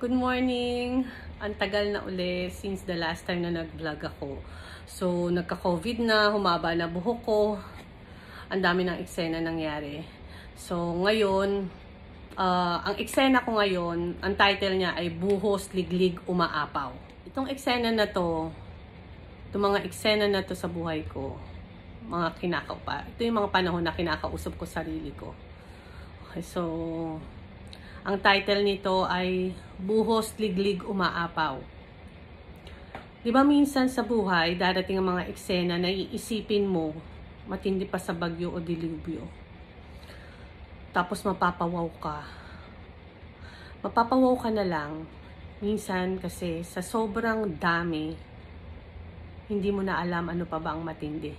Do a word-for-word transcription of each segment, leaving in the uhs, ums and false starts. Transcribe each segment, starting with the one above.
Good morning! Ang tagal na uli since the last time na nag-vlog ako. So, nagka-COVID na, humaba na buhok ko. Ang dami ng eksena nangyari. So, ngayon, uh, ang eksena ko ngayon, ang title niya ay Buhos, Liglig, Umaapaw. Itong eksena na to, itong mga eksena na to sa buhay ko, mga kinakaupa. Ito yung mga panahon na kinakausap ko sarili ko. Okay, so, ang title nito ay Buhos, Liglig, Umaapaw. Di ba minsan sa buhay, darating ang mga eksena na iisipin mo, matindi pa sa bagyo o dilubyo. Tapos mapapawaw ka. Mapapawaw ka na lang. Minsan kasi sa sobrang dami, hindi mo na alam ano pa ba ang matindi.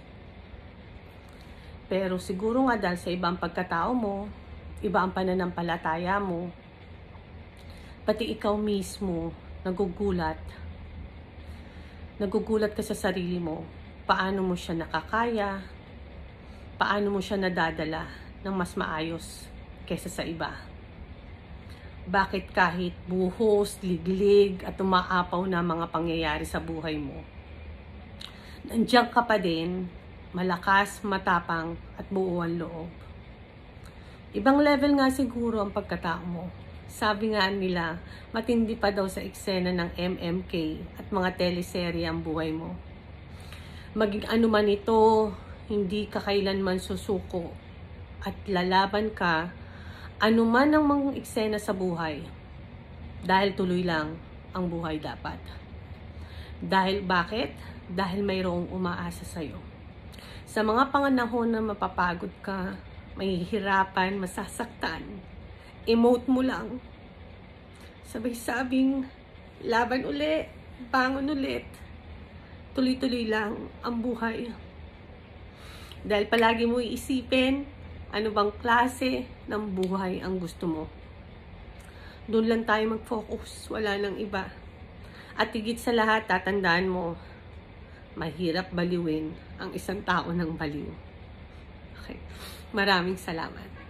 Pero siguro nga dahil sa ibang pagkatao mo, iba ang pananampalataya mo, pati ikaw mismo nagugulat. Nagugulat ka sa sarili mo. Paano mo siya nakakaya? Paano mo siya nadadala ng mas maayos kaysa sa iba? Bakit kahit buhos, liglig at umaapaw na mga pangyayari sa buhay mo, nandiyan ka pa din, malakas, matapang at buo ang loob? Ibang level nga siguro ang pagkatao mo. Sabi nga nila, matindi pa daw sa eksena ng M M K at mga teleserye ang buhay mo. Maging ano man ito, hindi ka kailanman susuko at lalaban ka ano man ang mga eksena sa buhay. Dahil tuloy lang ang buhay dapat. Dahil bakit? Dahil mayroong umaasa sa'yo. Sa mga panganahon na mapapagod ka, mahihirapan, masasaktan, emote mo lang. Sabay-sabing, laban uli, bangon ulit. Tuloy-tuloy lang ang buhay. Dahil palagi mo iisipin, ano bang klase ng buhay ang gusto mo. Doon lang tayo mag-focus, wala nang iba. At higit sa lahat, tatandaan mo, mahirap baliwin ang isang tao ng baliw. Okay. Maraming salamat.